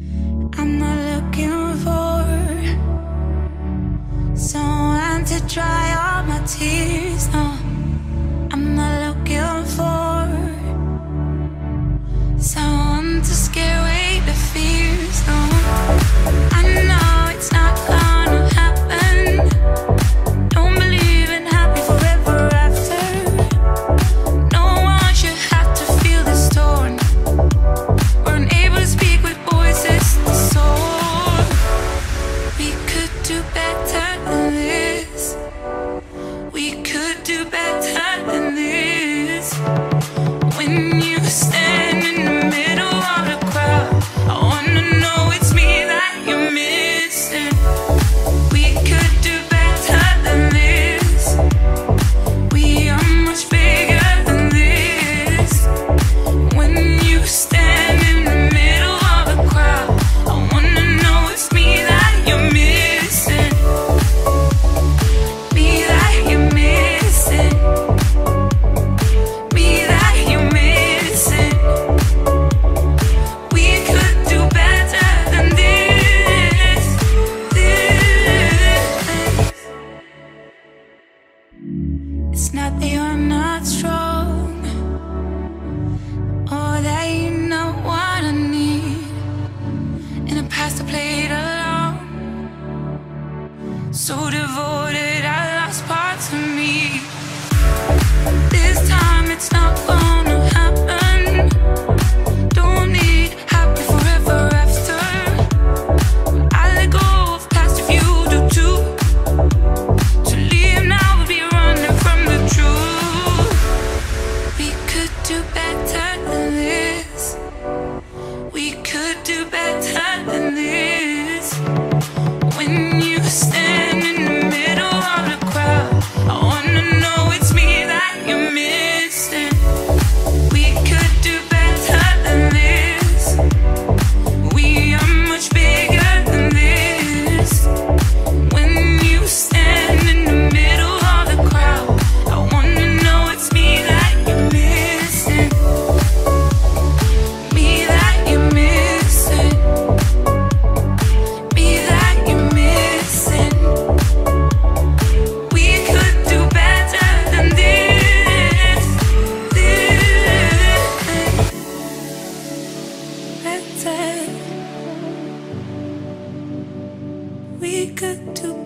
I'm not looking for someone to dry all my tears, no. I'm not looking for someone to scare away the fears, no. I know it's not gonna happen. Don't believe in happy forever after. No one should have to feel this torn. We're unable to speak with voices to soar. We could do better than this. We could do better than this. When you stand in the middle of the crowd, I wanna know it's me that you're missing. We could do better than this. We are much bigger than this. When you stand in the middle of the crowd, I wanna know it's me that you're missing. Me that you're missing. Me that you're missing. We could do better than this. It's not that you're not strong, or that you know what I need. In the past I played along, so devoted I lost parts of me. This time it's not gonna happen. Don't need happy forever after. I let go of past if you do too. To leave now would be running from the truth. We could do better than this. We could do better than this. When you stand in the middle of the crowd, I wanna know it's me that you're missing. We could do better than this. We are much bigger than this. When you stand in the middle of the crowd, I wanna know it's me that you're missing. Me that you're missing. Me that you're missing. We could do better than this. Better. We could do